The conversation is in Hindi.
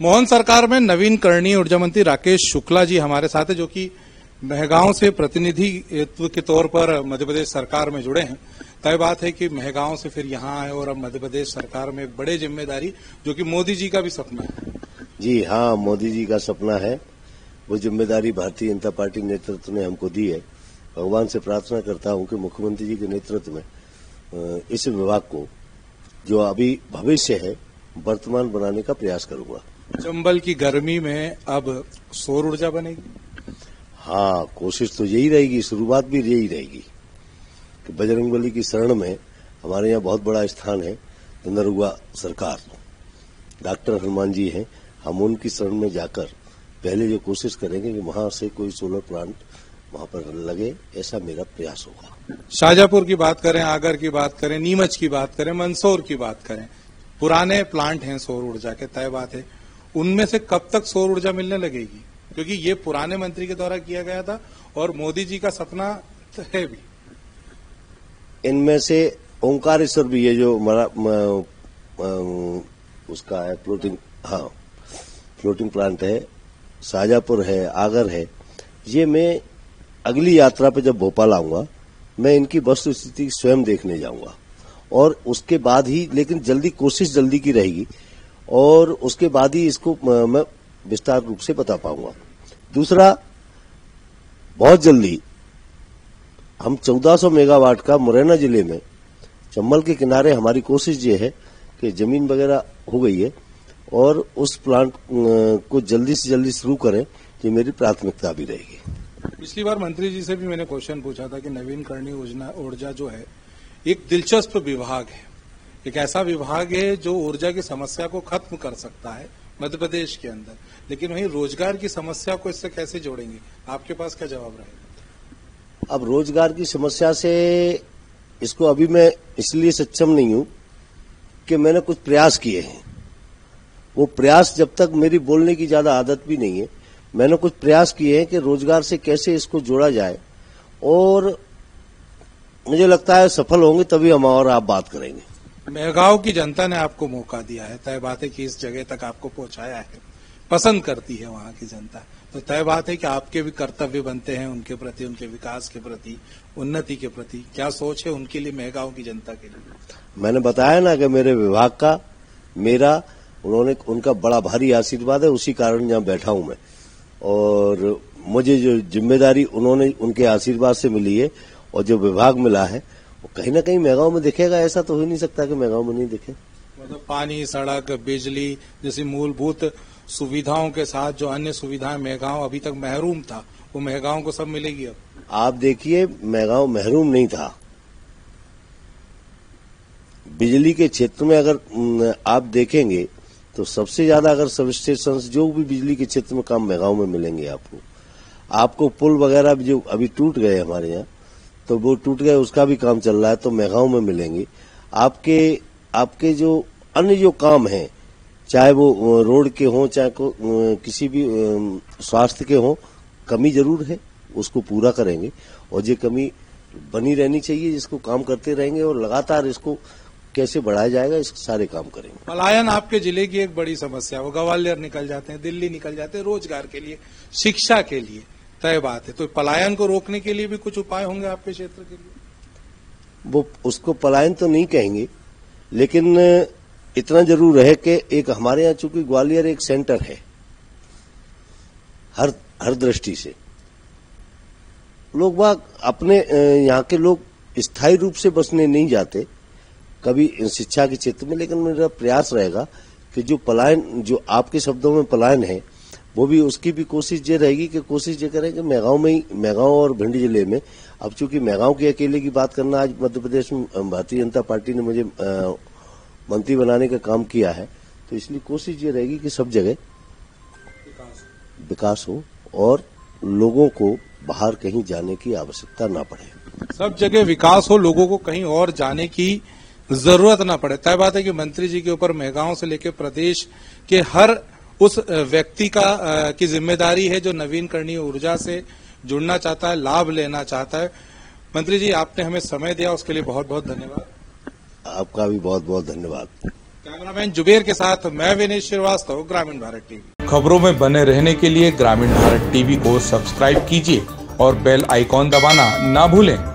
मोहन सरकार में नवीन कर्णीय ऊर्जा मंत्री राकेश शुक्ला जी हमारे साथ है, जो कि मेहगांव से प्रतिनिधित्व के तौर पर मध्य प्रदेश सरकार में जुड़े हैं। तय बात है कि मेहगांव से फिर यहाँ आए और अब मध्य प्रदेश सरकार में एक बड़ी जिम्मेदारी, जो कि मोदी जी का भी सपना है। जी हाँ, मोदी जी का सपना है। वो जिम्मेदारी भारतीय जनता पार्टी नेतृत्व ने हमको दी है। भगवान से प्रार्थना करता हूं कि मुख्यमंत्री जी के नेतृत्व में इस विभाग को, जो अभी भविष्य है, वर्तमान बनाने का प्रयास करूंगा। चंबल की गर्मी में अब सौर ऊर्जा बनेगी? हाँ, कोशिश तो यही रहेगी, शुरुआत भी यही रहेगी कि बजरंगबली की शरण में हमारे यहाँ बहुत बड़ा स्थान है। नरुआ सरकार, डॉक्टर हनुमान जी हैं, हम उनकी शरण में जाकर पहले जो कोशिश करेंगे कि वहां से कोई सोलर प्लांट वहां पर लगे, ऐसा मेरा प्रयास होगा। शाजापुर की बात करें, आगर की बात करें, नीमच की बात करें, मंदसौर की बात करें, पुराने प्लांट हैं सौर ऊर्जा के। तय बात है उनमें से कब तक सौर ऊर्जा मिलने लगेगी? क्योंकि ये पुराने मंत्री के द्वारा किया गया था और मोदी जी का सपना है भी। इनमें से ओंकारेश्वर भी है, जो हमारा उसका है फ्लोटिंग, हाँ फ्लोटिंग प्लांट है, शाजापुर है, आगर है। ये मैं अगली यात्रा पे जब भोपाल आऊंगा, मैं इनकी वस्तु स्थिति स्वयं देखने जाऊंगा और उसके बाद ही, लेकिन जल्दी कोशिश जल्दी की रहेगी और उसके बाद ही इसको मैं विस्तार रूप से बता पाऊंगा। दूसरा, बहुत जल्दी हम 1400 मेगावाट का मुरैना जिले में चंबल के किनारे, हमारी कोशिश ये है कि जमीन वगैरह हो गई है और उस प्लांट को जल्दी से जल्दी शुरू करें, ये मेरी प्राथमिकता भी रहेगी। पिछली बार मंत्री जी से भी मैंने क्वेश्चन पूछा था कि नवीन कर्णीय ऊर्जा जो है एक दिलचस्प विभाग है, एक ऐसा विभाग है जो ऊर्जा की समस्या को खत्म कर सकता है मध्य प्रदेश के अंदर, लेकिन वहीं रोजगार की समस्या को इससे कैसे जोड़ेंगे? आपके पास क्या जवाब रहेगा? अब रोजगार की समस्या से इसको अभी मैं इसलिए सक्षम नहीं हूं कि मैंने कुछ प्रयास किए हैं। वो प्रयास, जब तक मेरी बोलने की ज्यादा आदत भी नहीं है, मैंने कुछ प्रयास किए हैं कि रोजगार से कैसे इसको जोड़ा जाए, और मुझे लगता है सफल होंगे तभी हम और आप बात करेंगे। मेहगांव की जनता ने आपको मौका दिया है, तय बात है कि इस जगह तक आपको पहुंचाया है, पसंद करती है वहां की जनता, तो तय बात है कि आपके भी कर्तव्य बनते हैं उनके प्रति, उनके विकास के प्रति, उन्नति के प्रति। क्या सोच है उनके लिए, मेहगांव की जनता के लिए? मैंने बताया ना कि मेरे विभाग का, मेरा, उनका बड़ा भारी आशीर्वाद है, उसी कारण यहाँ बैठा हूं मैं, और मुझे जो जिम्मेदारी उनके आशीर्वाद से मिली है और जो विभाग मिला है, वो कहीं ना कहीं मेहगांव में दिखेगा। ऐसा तो हो ही नहीं सकता कि मेहगांव में नहीं दिखे। मतलब पानी, सड़क, बिजली जैसी मूलभूत सुविधाओं के साथ जो अन्य सुविधाएं मेहगांव अभी तक महरूम था, वो मेहगांव को सब मिलेगी अब। आप देखिए, मेहगांव महरूम नहीं था। बिजली के क्षेत्र में अगर आप देखेंगे तो सबसे ज्यादा, अगर सब स्टेशन जो भी बिजली के क्षेत्र में काम मेहगांव में मिलेंगे आपको पुल वगैरह भी जो अभी टूट गए हमारे यहाँ, तो वो टूट गए, उसका भी काम चल रहा है, तो मेहगांव में मिलेंगे। आपके जो अन्य जो काम हैं, चाहे वो रोड के हों, चाहे किसी भी स्वास्थ्य के हों, कमी जरूर है, उसको पूरा करेंगे और ये कमी बनी रहनी चाहिए, जिसको काम करते रहेंगे और लगातार इसको कैसे बढ़ाया जाएगा, इस सारे काम करेंगे। पलायन आपके जिले की एक बड़ी समस्या है, वो ग्वालियर निकल जाते हैं, दिल्ली निकल जाते हैं रोजगार के लिए, शिक्षा के लिए। तय बात है, तो पलायन को रोकने के लिए भी कुछ उपाय होंगे आपके क्षेत्र के लिए? वो उसको पलायन तो नहीं कहेंगे, लेकिन इतना जरूर है कि एक हमारे यहाँ, चूंकि ग्वालियर एक सेंटर है हर दृष्टि से, लोग वहां अपने यहाँ के लोग स्थायी रूप से बसने नहीं जाते कभी शिक्षा के क्षेत्र में, लेकिन मेरा प्रयास रहेगा कि जो पलायन, जो आपके शब्दों में पलायन है, वो भी, उसकी भी कोशिश ये रहेगी कि कोशिश ये करें कि मेहगांव और भिंड जिले में, अब चूंकि मेहगांव के अकेले की बात करना, आज मध्य प्रदेश में भारतीय जनता पार्टी ने मुझे मंत्री बनाने का काम किया है, तो इसलिए कोशिश ये रहेगी कि सब जगह विकास हो और लोगों को बाहर कहीं जाने की आवश्यकता ना पड़े। सब जगह विकास हो, लोगों को कहीं और जाने की जरूरत ना पड़े। तय बात है कि मंत्री जी के ऊपर मेहगांव से लेकर प्रदेश के हर उस व्यक्ति की जिम्मेदारी है जो नवीन कर्णीय ऊर्जा से जुड़ना चाहता है, लाभ लेना चाहता है। मंत्री जी, आपने हमें समय दिया, उसके लिए बहुत बहुत धन्यवाद। आपका भी बहुत बहुत धन्यवाद। कैमरामैन जुबेर के साथ मैं विनीत श्रीवास्तव, ग्रामीण भारत टीवी। खबरों में बने रहने के लिए ग्रामीण भारत टीवी को सब्सक्राइब कीजिए और बेल आइकॉन दबाना ना भूलें।